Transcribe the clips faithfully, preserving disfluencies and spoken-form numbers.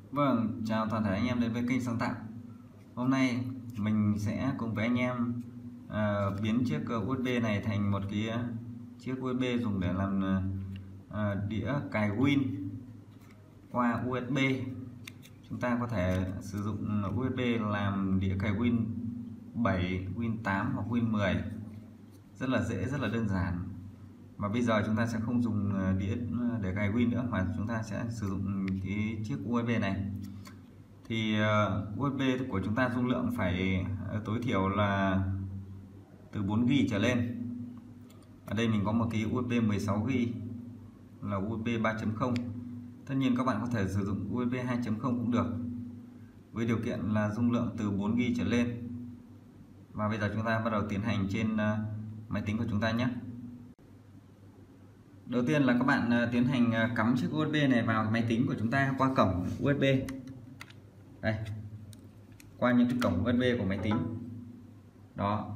Vâng, chào toàn thể anh em đến với kênh sáng tạo. Hôm nay mình sẽ cùng với anh em uh, biến chiếc u ét bê này thành một cái uh, chiếc u ét bê dùng để làm uh, đĩa cài Win qua u ét bê. Chúng ta có thể sử dụng u ét bê làm đĩa cài Win bảy, Win tám hoặc Win mười. Rất là dễ, rất là đơn giản. Mà bây giờ chúng ta sẽ không dùng đĩa để cài Win nữa, mà chúng ta sẽ sử dụng cái chiếc u ét bê này. Thì uh, u ét bê của chúng ta dung lượng phải uh, tối thiểu là từ bốn gi ga bai trở lên. Ở đây mình có một cái u ét bê mười sáu gi ga bai là u ét bê ba chấm không. Tất nhiên các bạn có thể sử dụng u ét bê hai chấm không cũng được, với điều kiện là dung lượng từ bốn gi ga bai trở lên. Và bây giờ chúng ta bắt đầu tiến hành trên uh, máy tính của chúng ta nhé. Đầu tiên là các bạn uh, tiến hành uh, cắm chiếc u ét bê này vào máy tính của chúng ta qua cổng u ét bê. Đây, qua những cái cổng u ét bê của máy tính đó.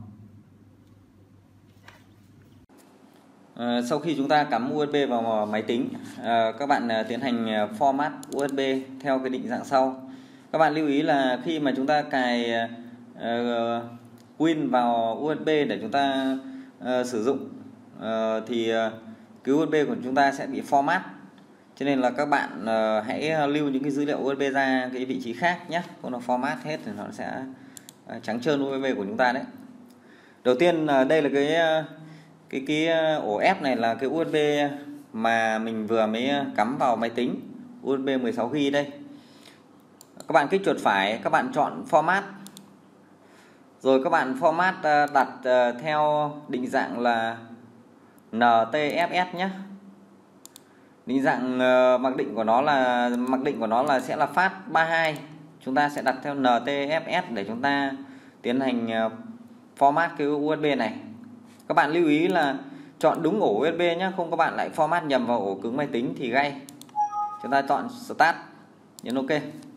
À, sau khi chúng ta cắm u ét bê vào máy tính, à, các bạn à, tiến hành format u ét bê theo cái định dạng sau. Các bạn lưu ý là khi mà chúng ta cài à, Win vào u ét bê để chúng ta à, sử dụng à, thì à, cái u ét bê của chúng ta sẽ bị format. Cho nên là các bạn uh, hãy lưu những cái dữ liệu u ét bê ra cái vị trí khác nhé. Không nó format hết thì nó sẽ uh, trắng trơn u ét bê của chúng ta đấy. Đầu tiên uh, đây là cái uh, cái cái uh, ổ ép này là cái u ét bê mà mình vừa mới cắm vào máy tính, u ét bê mười sáu gi ga bai đây. Các bạn kích chuột phải, các bạn chọn format. Rồi các bạn format uh, đặt uh, theo định dạng là en tê ép ét nhé. Định dạng uh, mặc định của nó là mặc định của nó là sẽ là phát ba mươi hai. Chúng ta sẽ đặt theo en tê ép ét để chúng ta tiến hành uh, format cái u ét bê này. Các bạn lưu ý là chọn đúng ổ u ét bê nhé, không các bạn lại format nhầm vào ổ cứng máy tính thì gay. Chúng ta chọn Start, nhấn OK.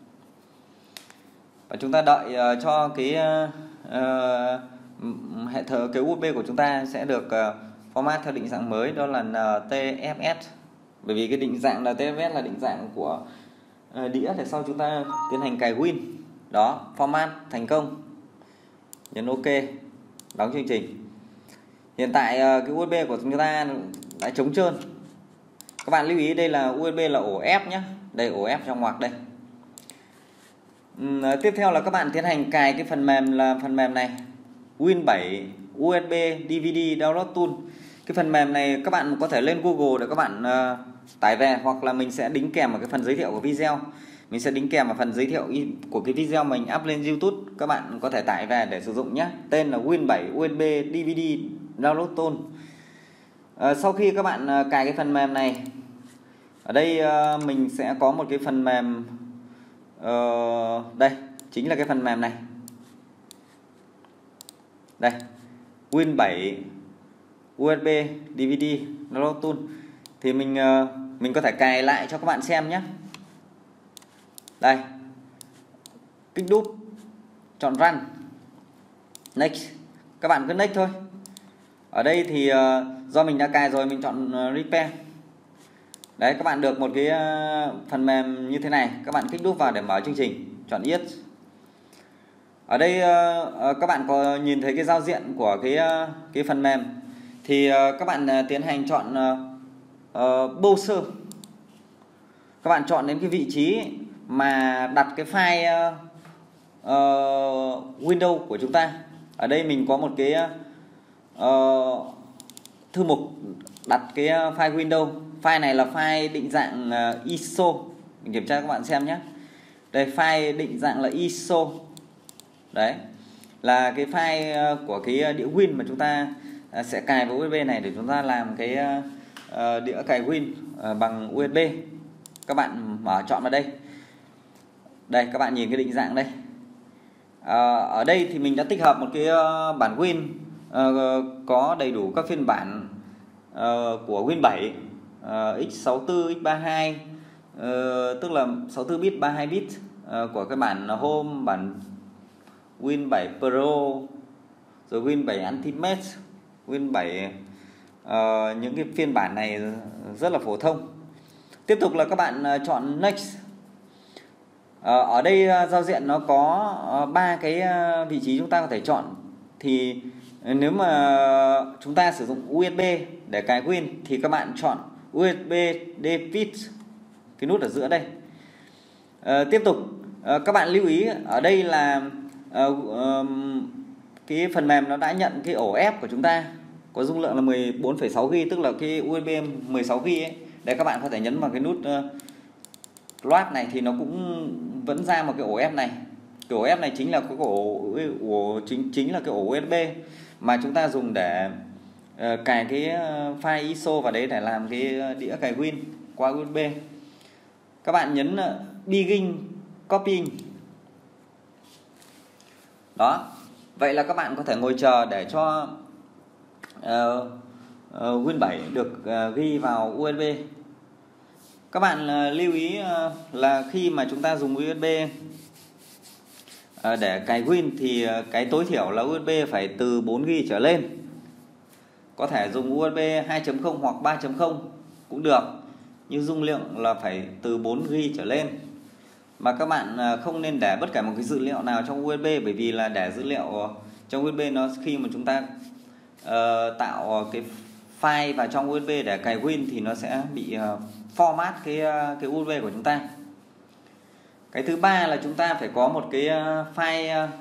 Và chúng ta đợi uh, cho cái uh, uh, hệ thống cái u ét bê của chúng ta sẽ được uh, format theo định dạng mới, đó là en tê ép ét. Bởi vì cái định dạng en tê ép ét là định dạng của uh, đĩa, để sau chúng ta tiến hành cài Win. Đó, format thành công. Nhấn OK, đóng chương trình. Hiện tại uh, cái u ét bê của chúng ta đã trống trơn. Các bạn lưu ý đây là u ét bê là ổ ép nhé. Đây, ổ ép trong ngoặc đây. uhm, Tiếp theo là các bạn tiến hành cài cái phần mềm là phần mềm này, Win bảy u ét bê đê vê đê Download Tool. Cái phần mềm này các bạn có thể lên Google để các bạn uh, tải về, hoặc là mình sẽ đính kèm vào cái phần giới thiệu của video. Mình sẽ đính kèm vào phần giới thiệu của cái video mình up lên YouTube. Các bạn có thể tải về để sử dụng nhé. Tên là Win bảy u ét bê đê vê đê Download Tool. uh, Sau khi các bạn uh, cài cái phần mềm này, ở đây uh, mình sẽ có một cái phần mềm uh, đây, chính là cái phần mềm này. Đây, Win bảy u ét bê đê vê đê Download Tool. Thì mình uh, mình có thể cài lại cho các bạn xem nhé. Đây, kích đúp, chọn Run, Next. Các bạn cứ Next thôi. Ở đây thì uh, do mình đã cài rồi, mình chọn uh, Repair. Đấy, các bạn được một cái uh, phần mềm như thế này. Các bạn kích đúp vào để mở chương trình, chọn Yes. Ở đây uh, uh, các bạn có nhìn thấy cái giao diện của cái uh, cái phần mềm. Thì uh, các bạn uh, tiến hành chọn uh, uh, Browser. Các bạn chọn đến cái vị trí mà đặt cái file uh, uh, Windows của chúng ta. Ở đây mình có một cái uh, thư mục đặt cái file Windows. File này là file định dạng uh, i ét o. Mình kiểm tra các bạn xem nhé. Đây, file định dạng là i ét o. Đấy, là cái file uh, của cái đĩa Win mà chúng ta uh, sẽ cài vào u ét bê này để chúng ta làm cái uh, đĩa cài Win uh, bằng u ét bê. Các bạn mở chọn vào đây. Đây, các bạn nhìn cái định dạng đây. À, ở đây thì mình đã tích hợp một cái uh, bản Win uh, có đầy đủ các phiên bản uh, của Win bảy, uh, x sáu mươi tư, x ba mươi hai, uh, tức là sáu mươi tư bit, ba mươi hai bit, uh, của cái bản Home, bản Win bảy Pro, rồi Win bảy Ultimate, Win bảy, uh, những cái phiên bản này rất là phổ thông. Tiếp tục là các bạn chọn Next. Ở đây giao diện nó có ba cái vị trí chúng ta có thể chọn. Thì nếu mà chúng ta sử dụng u ét bê để cài Win thì các bạn chọn u ét bê Device, cái nút ở giữa đây. À, tiếp tục à, các bạn lưu ý ở đây là à, à, cái phần mềm nó đã nhận cái ổ ép của chúng ta có dung lượng là mười bốn phẩy sáu gi ga bai, tức là cái u ét bê mười sáu gi ga bai ấy. Đấy, các bạn có thể nhấn vào cái nút uh, loát này thì nó cũng vẫn ra một cái ổ ép này. Cái ổ ép này chính là cái ổ, ổ chính chính là cái ổ u ét bê mà chúng ta dùng để uh, cài cái file i ét o vào đấy để làm cái đĩa cài Win qua u ét bê. Các bạn nhấn uh, Begin Copying. Đó. Vậy là các bạn có thể ngồi chờ để cho uh, uh, Win bảy được uh, ghi vào u ét bê. Các bạn uh, lưu ý uh, là khi mà chúng ta dùng u ét bê uh, để cài Win thì uh, cái tối thiểu là u ét bê phải từ bốn gi ga bai trở lên. Có thể dùng u ét bê hai chấm không hoặc ba chấm không cũng được, nhưng dung lượng là phải từ bốn gi ga bai trở lên. Mà các bạn không nên để bất kể một cái dữ liệu nào trong u ét bê, bởi vì là để dữ liệu trong u ét bê nó khi mà chúng ta uh, tạo cái file vào trong u ét bê để cài Win thì nó sẽ bị uh, format cái uh, cái u ét bê của chúng ta. Cái thứ ba là chúng ta phải có một cái uh, file uh,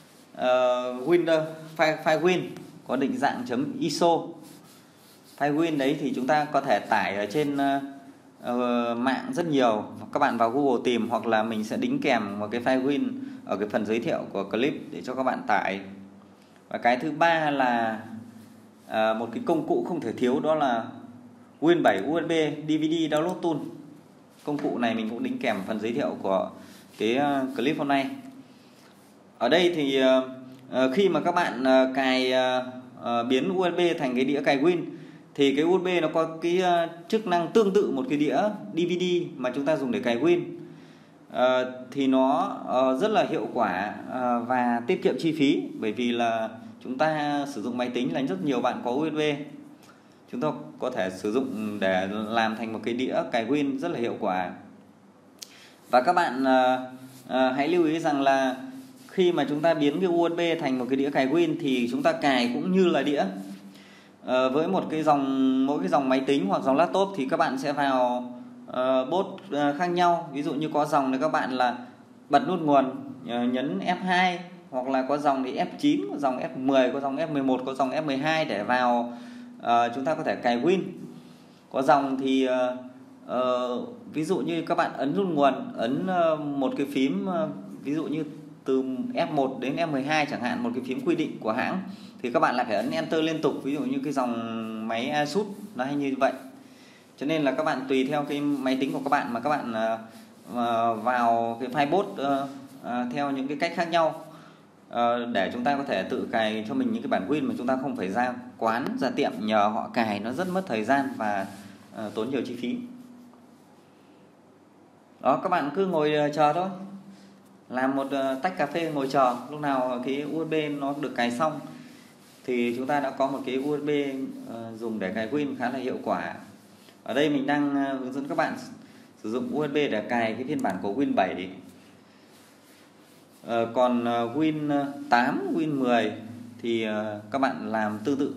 Windows file, file Win có định dạng .i ét o. File Win đấy thì chúng ta có thể tải ở trên uh, Uh, mạng rất nhiều. Các bạn vào Google tìm, hoặc là mình sẽ đính kèm một cái file Win ở cái phần giới thiệu của clip để cho các bạn tải. Và cái thứ ba là uh, một cái công cụ không thể thiếu, đó là Win bảy u ét bê đê vê đê Download Tool. Công cụ này mình cũng đính kèm phần giới thiệu của cái uh, clip hôm nay. Ở đây thì uh, uh, khi mà các bạn uh, cài uh, uh, biến u ét bê thành cái đĩa cài Win thì cái u ét bê nó có cái uh, chức năng tương tự một cái đĩa đê vê đê mà chúng ta dùng để cài Win. Uh, thì nó uh, rất là hiệu quả uh, và tiết kiệm chi phí, bởi vì là chúng ta sử dụng máy tính là rất nhiều bạn có u ét bê. Chúng ta có thể sử dụng để làm thành một cái đĩa cài Win rất là hiệu quả. Và các bạn uh, uh, hãy lưu ý rằng là khi mà chúng ta biến cái u ét bê thành một cái đĩa cài Win thì chúng ta cài cũng như là đĩa. À, với một cái dòng mỗi cái dòng máy tính hoặc dòng laptop thì các bạn sẽ vào uh, bốt uh, khác nhau. Ví dụ như có dòng thì các bạn là bật nút nguồn, uh, nhấn ép hai, hoặc là có dòng thì ép chín, có dòng ép mười, có dòng ép mười một, có dòng ép mười hai để vào uh, chúng ta có thể cài Win. Có dòng thì uh, uh, ví dụ như các bạn ấn nút nguồn, ấn uh, một cái phím uh, ví dụ như từ ép một đến ép mười hai chẳng hạn, một cái phím quy định của hãng, thì các bạn lại phải ấn Enter liên tục. Ví dụ như cái dòng máy Asus nó hay như vậy. Cho nên là các bạn tùy theo cái máy tính của các bạn mà các bạn uh, vào cái file bot uh, uh, theo những cái cách khác nhau uh, để chúng ta có thể tự cài cho mình những cái bản Win mà chúng ta không phải ra quán, ra tiệm nhờ họ cài, nó rất mất thời gian và uh, tốn nhiều chi phí. Đó, các bạn cứ ngồi chờ thôi, làm một uh, tách cà phê ngồi chờ, lúc nào cái u ét bê nó được cài xong thì chúng ta đã có một cái u ét bê uh, dùng để cài Win khá là hiệu quả. Ở đây mình đang uh, hướng dẫn các bạn sử dụng u ét bê để cài cái phiên bản của Win bảy. Uh, còn uh, Win tám, Win mười thì uh, các bạn làm tương tự.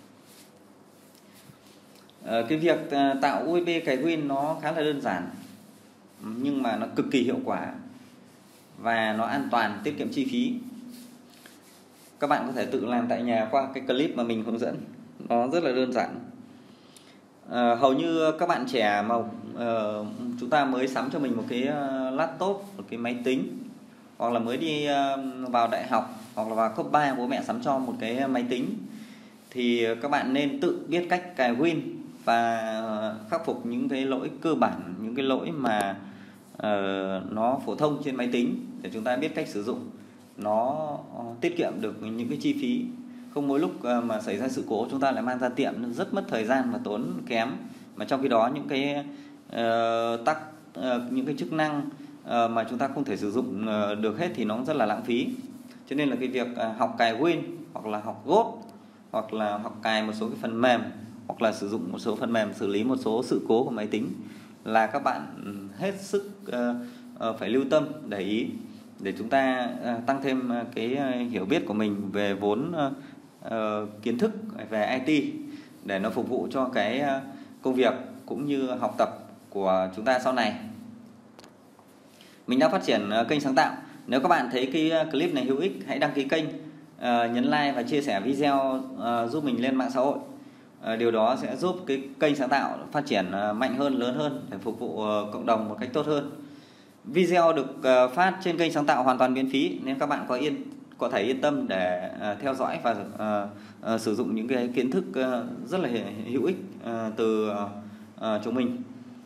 Uh, cái việc uh, tạo u ét bê cài Win nó khá là đơn giản, nhưng mà nó cực kỳ hiệu quả và nó an toàn, tiết kiệm chi phí. Các bạn có thể tự làm tại nhà qua cái clip mà mình hướng dẫn, nó rất là đơn giản. À, hầu như các bạn trẻ mà uh, chúng ta mới sắm cho mình một cái uh, laptop, một cái máy tính, hoặc là mới đi uh, vào đại học, hoặc là vào cấp ba bố mẹ sắm cho một cái máy tính, thì các bạn nên tự biết cách cài Win và khắc phục những cái lỗi cơ bản, những cái lỗi mà uh, nó phổ thông trên máy tính, để chúng ta biết cách sử dụng. Nó tiết kiệm được những cái chi phí, không mỗi lúc mà xảy ra sự cố chúng ta lại mang ra tiệm, nó rất mất thời gian và tốn kém. Mà trong khi đó những cái uh, tắc uh, những cái chức năng uh, mà chúng ta không thể sử dụng uh, được hết thì nó rất là lãng phí. Cho nên là cái việc uh, học cài Win, hoặc là học Ghost, hoặc là học cài một số cái phần mềm, hoặc là sử dụng một số phần mềm xử lý một số sự cố của máy tính là các bạn hết sức uh, uh, phải lưu tâm để ý để chúng ta uh, tăng thêm uh, cái uh, hiểu biết của mình về vốn uh, uh, kiến thức về i tê để nó phục vụ cho cái uh, công việc cũng như học tập của chúng ta sau này. Mình đã phát triển uh, kênh sáng tạo. Nếu các bạn thấy cái clip này hữu ích, hãy đăng ký kênh, uh, nhấn like và chia sẻ video uh, giúp mình lên mạng xã hội. Uh, điều đó sẽ giúp cái kênh sáng tạo phát triển uh, mạnh hơn, lớn hơn để phục vụ uh, cộng đồng một cách tốt hơn. Video được uh, phát trên kênh sáng tạo hoàn toàn miễn phí nên các bạn có yên có thể yên tâm để uh, theo dõi và uh, uh, sử dụng những cái kiến thức uh, rất là hữu ích uh, từ uh, uh, chúng mình.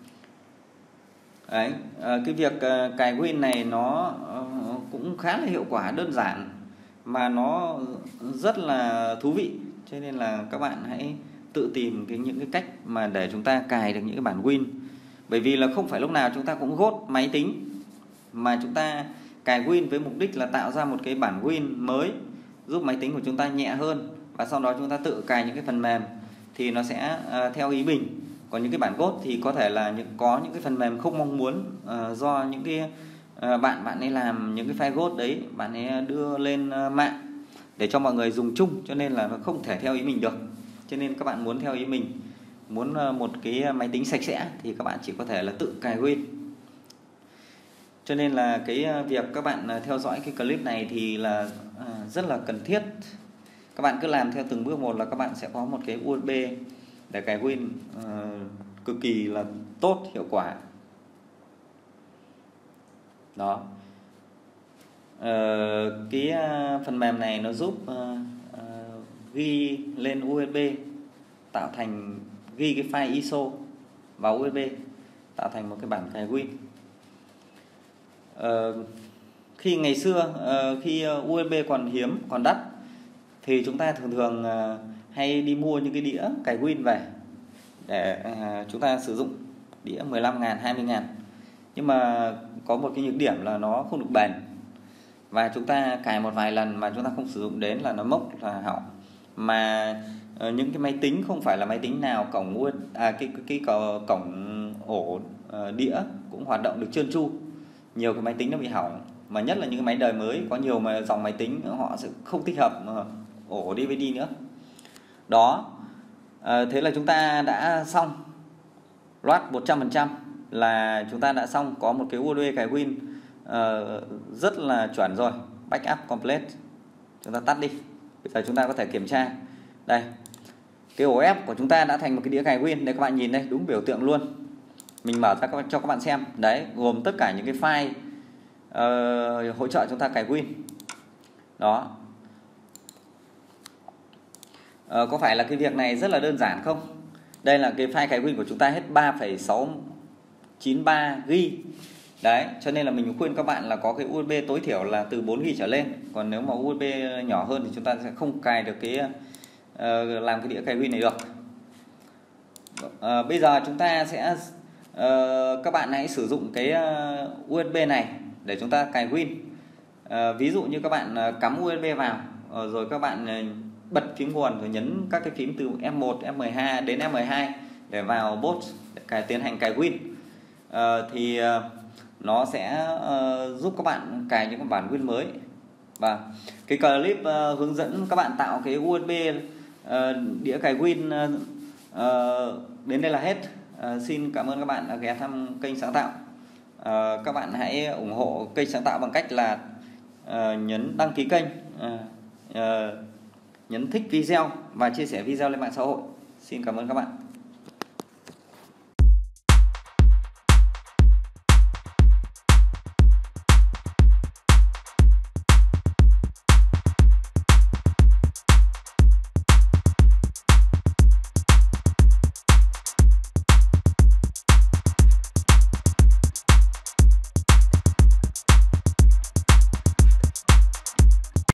Đấy, cái việc cài Win này nó cũng khá là hiệu quả, đơn giản mà nó rất là thú vị, cho nên là các bạn hãy tự tìm cái những cái cách mà để chúng ta cài được những cái bản Win. Bởi vì là không phải lúc nào chúng ta cũng gốt máy tính, mà chúng ta cài Win với mục đích là tạo ra một cái bản Win mới giúp máy tính của chúng ta nhẹ hơn, và sau đó chúng ta tự cài những cái phần mềm thì nó sẽ uh, theo ý mình. Còn những cái bản code thì có thể là những có những cái phần mềm không mong muốn uh, do những cái uh, bạn bạn ấy làm những cái file code đấy, bạn ấy đưa lên uh, mạng để cho mọi người dùng chung, cho nên là nó không thể theo ý mình được. Cho nên các bạn muốn theo ý mình, muốn uh, một cái máy tính sạch sẽ thì các bạn chỉ có thể là tự cài Win. Cho nên là cái uh, việc các bạn uh, theo dõi cái clip này thì là uh, rất là cần thiết. Các bạn cứ làm theo từng bước một là các bạn sẽ có một cái u ét bê để cài Win uh, cực kỳ là tốt, hiệu quả. Đó. Uh, cái uh, phần mềm này nó giúp uh, uh, ghi lên u ét bê, tạo thành ghi cái file i ét o vào u ét bê, tạo thành một cái bản cài Win. Uh, khi ngày xưa uh, khi uh, u ét bê còn hiếm, còn đắt thì chúng ta thường thường uh, hay đi mua những cái đĩa cài Win về để uh, chúng ta sử dụng, đĩa mười lăm ngàn, hai mươi ngàn. Nhưng mà có một cái nhược điểm là nó không được bền, và chúng ta cài một vài lần mà chúng ta không sử dụng đến là nó mốc, là hỏng. Mà uh, những cái máy tính không phải là máy tính nào cổng à, cái, cái, cái cổng ổ uh, đĩa cũng hoạt động được trơn tru. Nhiều cái máy tính nó bị hỏng, mà nhất là những cái máy đời mới có nhiều mà dòng máy tính họ sẽ không tích hợp uh, ổ đê vê đê nữa. Đó. À, thế là chúng ta đã xong loát một trăm phần trăm là chúng ta đã xong có một cái u ét bê cài Win uh, rất là chuẩn rồi. Backup complete. Chúng ta tắt đi. Bây giờ chúng ta có thể kiểm tra. Đây, cái ổ ép của chúng ta đã thành một cái đĩa cài Win. Đây các bạn nhìn đây, đúng biểu tượng luôn. Mình mở ra cho các bạn xem. Đấy, gồm tất cả những cái file uh, hỗ trợ chúng ta cài Win. Đó. Uh, có phải là cái việc này rất là đơn giản không? Đây là cái file cài Win của chúng ta hết ba phẩy sáu chín ba gi-ga-bai. Đấy, cho nên là mình khuyên các bạn là có cái u ét bê tối thiểu là từ bốn gi-ga-bai trở lên. Còn nếu mà u ét bê nhỏ hơn thì chúng ta sẽ không cài được cái uh, làm cái đĩa cài Win này được. Uh, bây giờ chúng ta sẽ uh, các bạn hãy sử dụng cái uh, u ét bê này để chúng ta cài Win. Uh, ví dụ như các bạn uh, cắm u ét bê vào, uh, rồi các bạn uh, bật phím nguồn rồi nhấn các cái phím từ F một, F mười hai đến F mười hai để vào bot để cài, tiến hành cài Win. Uh, thì uh, nó sẽ uh, giúp các bạn cài những bản Win mới. Và cái clip uh, hướng dẫn các bạn tạo cái u ét bê uh, đĩa cài Win uh, uh, đến đây là hết. Uh, xin cảm ơn các bạn đã ghé thăm kênh sáng tạo. Uh, các bạn hãy ủng hộ kênh sáng tạo bằng cách là uh, nhấn đăng ký kênh, uh, uh, nhấn thích video và chia sẻ video lên mạng xã hội. Xin cảm ơn các bạn.